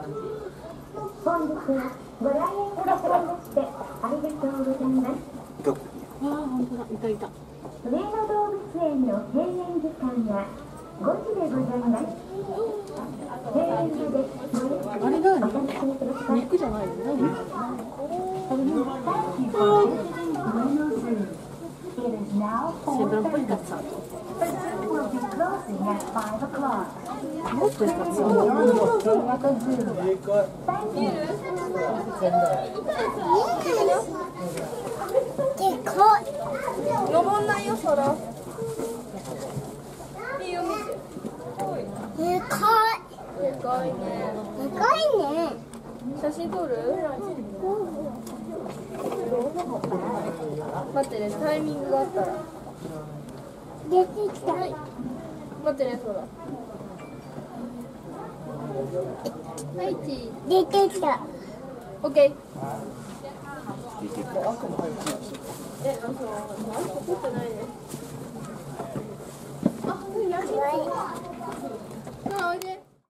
本日はご来園くださいましてありがとうございます。 ああ、本当だ、いたいた。 上野動物園の閉園時間は5時でございます。閉園まであれだよね。肉じゃないよね。セブンっぽいかつさ。もっといかつさ。 登んないよ、空。いいよ、見て。でかいね。写真撮る？待ってね、タイミングがあったら。 出てきた。 はい。待ってね、空。はい、チー。 出てきた。 オッケー。なんか撮ってないね。